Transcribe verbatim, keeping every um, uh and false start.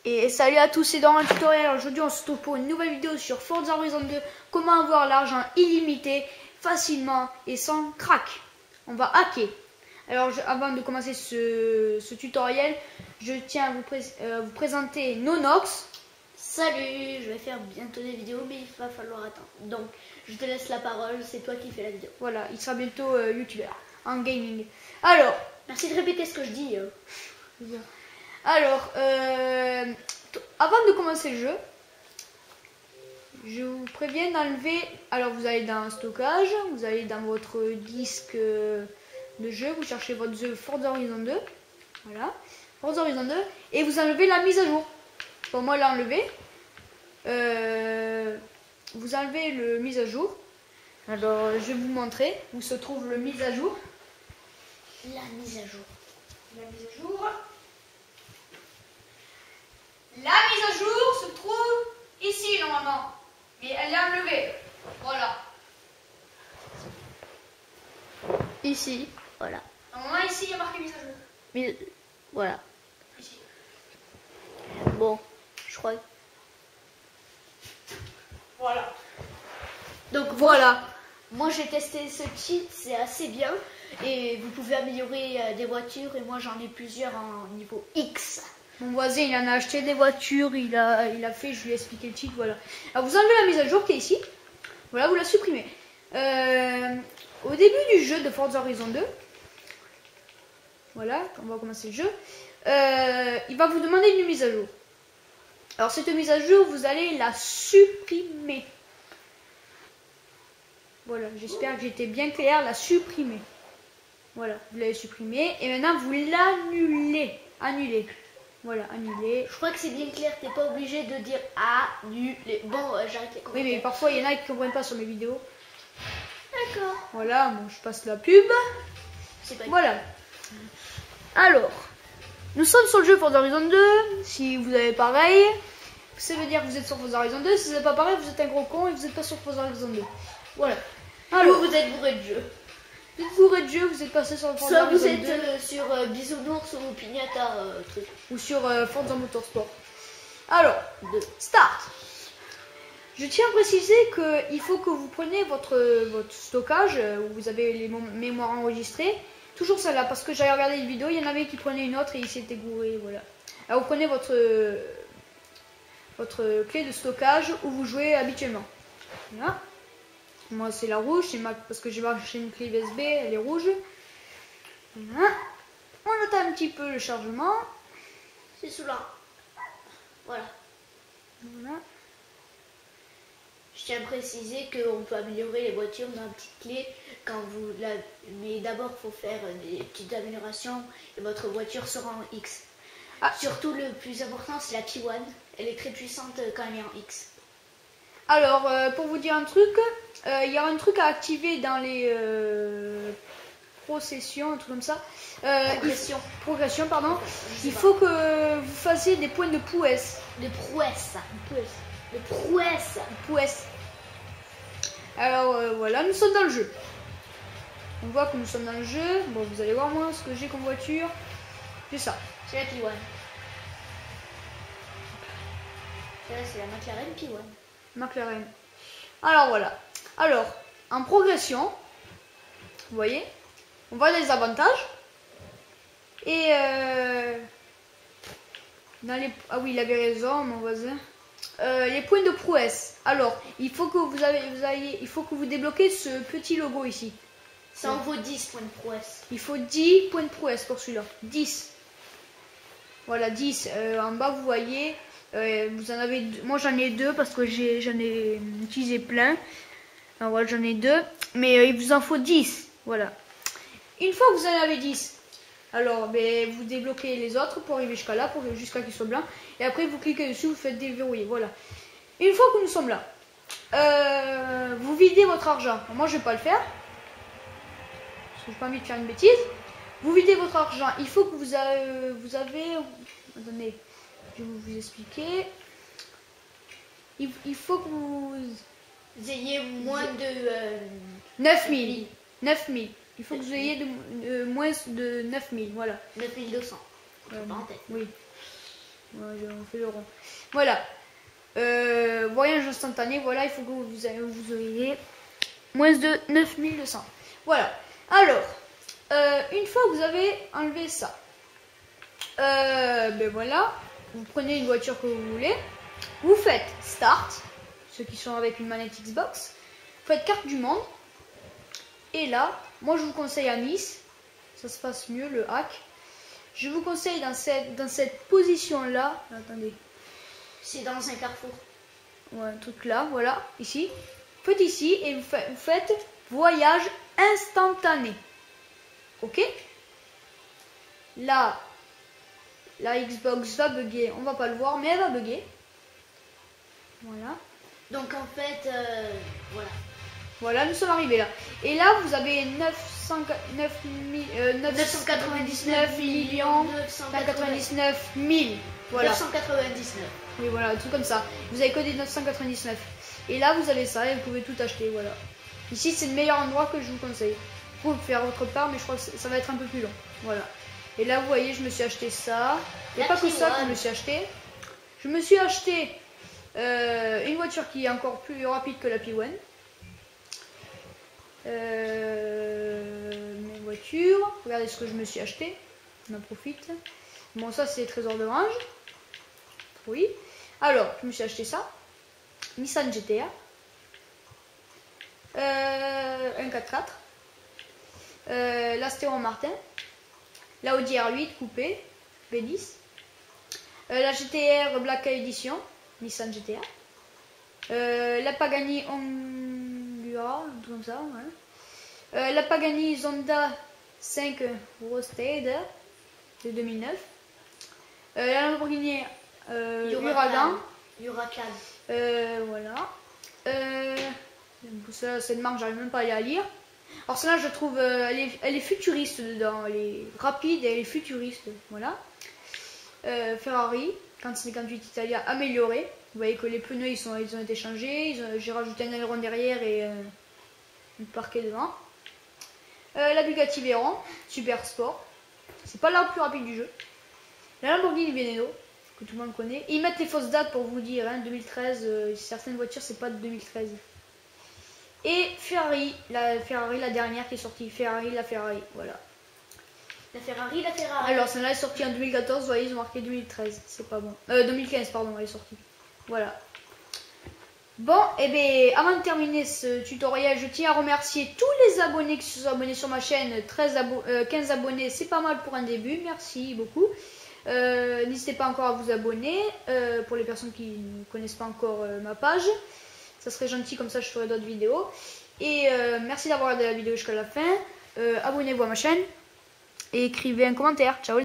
Et salut à tous, c'est dans un tutoriel. Aujourd'hui on se retrouve pour une nouvelle vidéo sur Forza Horizon deux. Comment avoir l'argent illimité, facilement et sans crack. On va hacker. Alors je, avant de commencer ce, ce tutoriel, je tiens à vous, pré euh, vous présenter Nonox. Salut, je vais faire bientôt des vidéos mais il va falloir attendre. Donc je te laisse la parole, c'est toi qui fais la vidéo. Voilà, il sera bientôt euh, youtubeur en gaming. Alors, merci de répéter ce que je dis. Euh. Alors, euh, avant de commencer le jeu, je vous préviens d'enlever. Alors, vous allez dans stockage, vous allez dans votre disque de jeu, vous cherchez votre jeu Forza Horizon deux. Voilà, Forza Horizon deux, et vous enlevez la mise à jour. Bon, moi, l'enlever. Euh, vous enlevez le mise à jour. Alors, je vais vous montrer où se trouve le mise à jour. La mise à jour. La mise à jour. La mise à jour se trouve ici normalement, mais elle est enlevée. Voilà. Ici, voilà. Normalement ici il y a marqué mise à jour. Mais voilà. Ici. Bon, je crois. Voilà. Donc voilà. Moi j'ai testé ce cheat, c'est assez bien. Et vous pouvez améliorer euh, des voitures et moi j'en ai plusieurs en niveau X. Mon voisin il en a acheté des voitures, il a, il a fait, je lui ai expliqué le cheat, voilà. Alors vous enlevez la mise à jour qui est ici. Voilà, vous la supprimez. Euh, au début du jeu de Forza Horizon deux, voilà, on va commencer le jeu, euh, il va vous demander une mise à jour. Alors cette mise à jour, vous allez la supprimer. Voilà, j'espère que j'étais bien clair, la supprimer. Voilà, vous l'avez supprimé et maintenant vous l'annulez. Annulez. Voilà, annuler. Je crois que c'est bien clair, t'es pas obligé de dire annuler. Bon, euh, j'arrête les commentaires. Oui, mais parfois il y en a qui comprennent pas sur mes vidéos. D'accord. Voilà, bon, je passe la pub. C'est pas Voilà. Alors, nous sommes sur le jeu Forza Horizon deux. Si vous avez pareil, ça veut dire que vous êtes sur Forza Horizon deux. Si vous n'avez pas pareil, vous êtes un gros con et vous n'êtes pas sur Forza Horizon deux. Voilà. Alors, vous êtes bourré de jeu. Vous êtes bourré de jeu, vous êtes passé sur Forza Soit Horizon vous êtes deux. euh, sur euh, Bisounours ou Pignata euh, truc. Ou sur euh, Forza Motorsport. Alors, Deux. start. Je tiens à préciser qu'il faut que vous preniez votre, votre stockage euh, où vous avez les mémoires enregistrées. Toujours celle-là, parce que j'avais regardé une vidéo, il y en avait qui prenaient une autre et ils s'étaient gourés. Voilà. Alors vous prenez votre, votre clé de stockage où vous jouez habituellement. Voilà. Moi c'est la rouge, c'est ma, parce que j'ai marché une clé U S B, elle est rouge. Voilà. On note un petit peu le chargement. C'est sous là. Voilà. Voilà. Je tiens à préciser qu'on peut améliorer les voitures dans une petite clé quand vous la... Mais d'abord, il faut faire des petites améliorations et votre voiture sera en X. Ah. Surtout, le plus important, c'est la P un. Elle est très puissante quand elle est en X. Alors, euh, pour vous dire un truc, il euh, y a un truc à activer dans les euh, processions, un truc comme ça. Euh, progression. Il, progression, pardon. Il faut que vous fassiez des points de prouesse. De prouesse. De prouesse. De prouesse. De prouesse. Alors, euh, voilà, nous sommes dans le jeu. On voit que nous sommes dans le jeu. Bon, vous allez voir moi ce que j'ai comme voiture. C'est ça. C'est la P un. Là, c'est la McLaren P un. McLaren. Alors voilà. Alors, en progression, vous voyez, on voit les avantages. Et euh, dans les... Ah oui, il avait raison, mon voisin. Euh, les points de prouesse. Alors, il faut que vous avez, vous ayez, il faut que vous débloquez ce petit logo ici. Ça en vaut dix points de prouesse. Il faut dix points de prouesse pour celui-là. dix. Voilà, dix. Euh, en bas, vous voyez, euh, vous en avez deux. Moi, j'en ai deux parce que j'ai, j'en ai utilisé plein. Alors, voilà, j'en ai deux. Mais euh, il vous en faut dix. Voilà. Une fois que vous en avez dix, alors ben, vous débloquez les autres pour arriver jusqu'à là, pour jusqu'à qu'ils soient blancs. Et après, vous cliquez dessus, vous faites déverrouiller. Voilà. Une fois que nous sommes là, euh, vous videz votre argent. Alors, moi, je ne vais pas le faire. Parce que j'ai pas envie de faire une bêtise. Vous videz votre argent. Il faut que vous avez, vous avez attendez, je vais vous expliquer. Il, il faut que vous, vous ayez moins de euh, neuf mille. neuf mille. Il faut que vous ayez de, de, moins de neuf mille. Voilà. neuf mille deux cents. Euh, pas en tête. Oui. Ouais, on fait le rond. Voilà. Euh, voyage instantané, voilà, il faut que vous, vous ayez moins de neuf mille deux cents. Voilà. Alors, euh, une fois que vous avez enlevé ça, euh, ben voilà, vous prenez une voiture que vous voulez, vous faites Start, ceux qui sont avec une manette Xbox, vous faites carte du monde, et là, moi je vous conseille à Nice, ça se passe mieux, le hack. Je vous conseille dans cette, dans cette position-là, attendez. C'est dans un carrefour. Ouais, un truc là, voilà, ici. Vous faites ici et vous, fait, vous faites voyage instantané. Ok? Là, la Xbox va bugger, on va pas le voir, mais elle va bugger. Voilà. Donc en fait, euh, voilà. Voilà, nous sommes arrivés là. Et là, vous avez neuf cent quatre-vingt-dix-neuf millions, neuf cent quatre-vingt-dix-neuf mille. Voilà. neuf cent quatre-vingt-dix-neuf. Oui, voilà, un truc comme ça. Vous avez que des neuf cent quatre-vingt-dix-neuf. Et là, vous avez ça et vous pouvez tout acheter. Voilà. Ici, c'est le meilleur endroit que je vous conseille. Vous pouvez faire autre part, mais je crois que ça va être un peu plus long. Voilà. Et là, vous voyez, je me suis acheté ça. Il n'y a pas que ça que je me suis acheté. Je me suis acheté euh, une voiture qui est encore plus rapide que la P un. Euh, mes voitures. Regardez ce que je me suis acheté. On en profite. Bon, ça, c'est les trésors de range. Oui. Alors, je me suis acheté ça. Nissan G T A. Euh, un quatre-quatre. Euh, l'Aston Martin. La Audi R huit coupé. B dix. Euh, la G T R Black Edition. Nissan G T A. Euh, la Pagani Hongura. Comme ça. Voilà. Euh, la Pagani Zonda cinq Roasted de deux mille neuf. Euh, la Lamborghini euh, Huracan. Huracan. Euh, voilà. Euh, ça, cette marque, j'arrive même pas à la lire. Alors celle-là, je trouve, euh, elle, est, elle est futuriste dedans. Elle est rapide et elle est futuriste. Voilà. Euh, Ferrari quatre cent cinquante-huit Italia amélioré. Vous voyez que les pneus, ils, sont, ils ont été changés. J'ai rajouté un aileron derrière et euh, un parquet devant. Euh, la Bugatti Veyron, Super Sport. C'est pas la plus rapide du jeu. La Lamborghini Veneno, que tout le monde connaît. Et ils mettent les fausses dates pour vous dire, hein, deux mille treize, euh, certaines voitures, c'est pas de deux mille treize. Et Ferrari, la Ferrari, la dernière qui est sortie. Ferrari, la Ferrari, voilà. La Ferrari, la Ferrari. Alors, celle-là est sortie en deux mille quatorze, vous voyez, ils ont marqué deux mille treize, c'est pas bon. Euh, deux mille quinze, pardon, elle est sortie. Voilà. Bon, et eh bien, avant de terminer ce tutoriel, je tiens à remercier tous les abonnés qui se sont abonnés sur ma chaîne. treize abo euh, quinze abonnés, c'est pas mal pour un début, merci beaucoup. Euh, N'hésitez pas encore à vous abonner, euh, pour les personnes qui ne connaissent pas encore euh, ma page. Ça serait gentil, comme ça je ferai d'autres vidéos. Et euh, merci d'avoir regardé la vidéo jusqu'à la fin. Euh, Abonnez-vous à ma chaîne et écrivez un commentaire. Ciao.